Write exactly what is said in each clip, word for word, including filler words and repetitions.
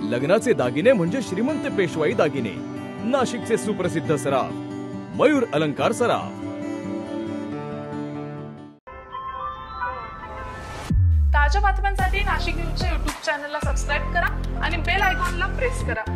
लग्नाचे दागिने म्हणजे श्रीमंत पेशवाई दागिने, नाशिकचे सुप्रसिद्ध सराफ मयूर अलंकार सराफ। ताज्या बातम्यांसाठी नाशिक न्यूजच्या यूट्यूब चॅनलला सबस्क्राइब करा आणि बेल आयकॉनला प्रेस करा।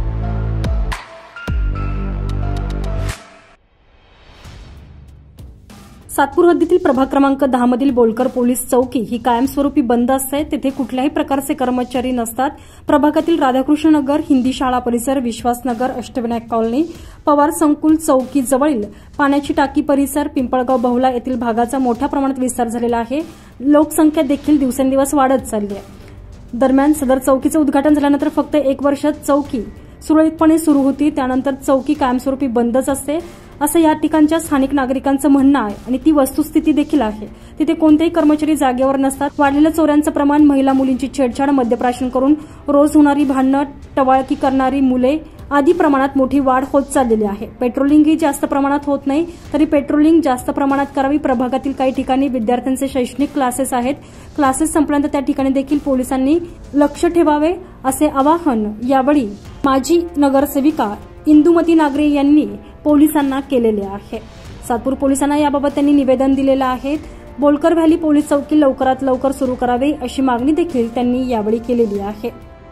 सातपूर हद्दीतील प्रभाग क्रमांक दहा मधील बोलकर पोलीस चौकी ही कायमस्वरूपी बंद असते। तेथे कुठल्याही प्रकारचे कर्मचारी नसतात। प्रभागातील राधाकृष्ण नगर, हिंदी शाळा परिसर, विश्वासनगर, अष्टविनायक कॉलनी, पवार संकुल चौकी जवळील पाण्याची टाकी परिसर, पिंपळगाव बहुला येथील भागाचा मोठ्या प्रमाणात विस्तार झालेला आहे। लोकसंख्या देखील दिवसेंदिवस वाढत चालली आहे। दरम्यान सदर चौकीचे उद्घाटन झाल्यानंतर फक्त एक वर्ष चौकी सुरळीतपणे सुरू होती, त्यानंतर चौकी कायमस्वरूपी बंदच असते असं या ठिकाणच्या स्थानिक नागरिकांचं म्हणणं आहे आणि ती वस्तुस्थिती देखील आहे। तिथे कोणतेही कर्मचारी जागेवर नसतात। वाढलेल्या चोऱ्यांचं प्रमाण, महिला मुलींची छेडछाड, मद्यप्राशन करून रोज होणारी भांडणं, टवाळकी करणारी मुले आदी प्रमाणात मोठी वाढ होत चाललेली आहे। पेट्रोलिंग ही जास्त प्रमाणात होत नाही, तरी पेट्रोलिंग जास्त प्रमाणात करावी। प्रभागातील काही ठिकाणी विद्यार्थ्यांचे शैक्षणिक क्लासेस आहेत, क्लासेस संपल्यानंतर त्या ठिकाणी देखील पोलिसांनी लक्ष ठेवावे असे आवाहन यावेळी माजी नगरसेविका इंदुमती नागरे यांनी पोलिसांना केलेले आहे। सातपूर पोलिसांना याबाबत त्यांनी निवेदन दिलेलं आहे। बोलकर व्हॅली पोलीस चौकी लवकरात लवकर सुरू करावी अशी मागणी देखील त्यांनी यावेळी केलेली आहे।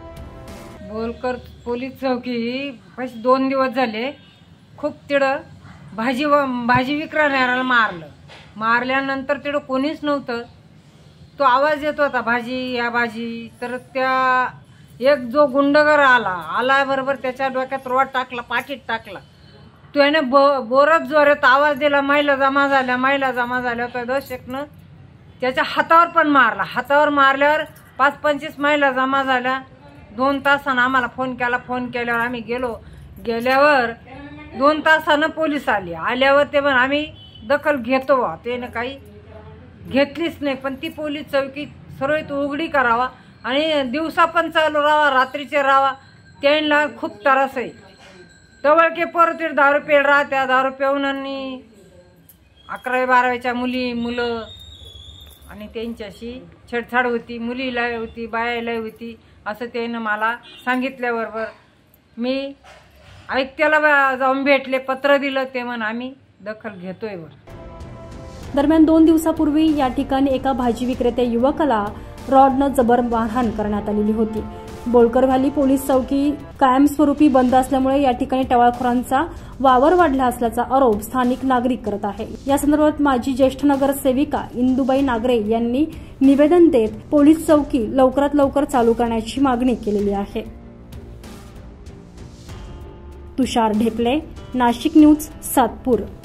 बोलकर पोलीस चौकी दोन दिवस झाले खूप तिडं भाजी भाजी विकणाऱ्याला मारलं मारल्यानंतर तिडं कोणीच नव्हतं। तो आवाज येत होता भाजी या भाजी, तर त्या एक जो गुंडगर आला आला बरोबर त्याच्या डोक्यात रोड टाकला, पाठीत टाकला। त्याने ब बोरत जोरात आवाज दिला, महिला जमा झाल्या महिला जमा झाल्या तर दशकनं त्याच्या हातावर पण मारला। हातावर मारल्यावर पाच पंचवीस महिला जमा झाल्या। दोन तासानं आम्हाला फोन केला, फोन केल्यावर आम्ही गेलो। गेल्यावर दोन तासानं पोलीस आले। आल्यावर ते पण आम्ही दखल घेतो बा, त्याने काही घेतलीच नाही। पण ती पोलीस चौकी सुरळीत उघडी करावा आणि दिवसा पण चालू राहावा, रात्रीचे राहावा। त्यांना खूप त्रास आहे। टवळके पोरं तिथे दारू पेड राहत्या, दारू पिऊन आणि अकरावी बारावीच्या मुली मुलं आणि त्यांच्याशी छेडछाड होती, मुलीला होती, बायाला होती असं त्यानं मला सांगितल्याबरोबर मी आयुक्ताला जाऊन भेटले, पत्र दिलं, ते म्हण आम्ही दखल घेतोय वर। दरम्यान दोन दिवसापूर्वी या ठिकाणी एका भाजी विक्रेत्या युवकाला रॉडनं जबर मारहाण करण्यात आलेली होती। बोलकर व्हॅली पोलीस चौकी कायमस्वरूपी बंद असल्यामुळे या ठिकाणी टवाळखोरांचा वावर वाढला असल्याचा आरोप स्थानिक नागरिक करत आहे। या संदर्भात माजी ज्येष्ठ नगरसेविका इंदुबाई नागरे यांनी निवेदन देत पोलीस चौकी लवकरात लवकर चालू करण्याची मागणी केलेली आहे। तुषार ढेपले, नाशिक न्यूज, सातपूर।